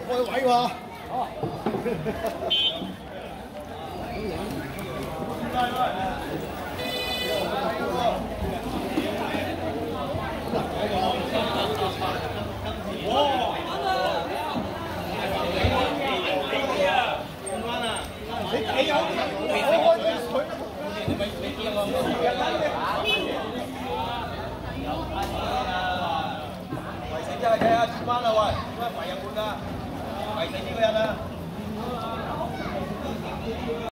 開位喎。你有我開住佢。圍城真係睇下轉彎啦喂，點解圍日本㗎？圍城呢個人啊！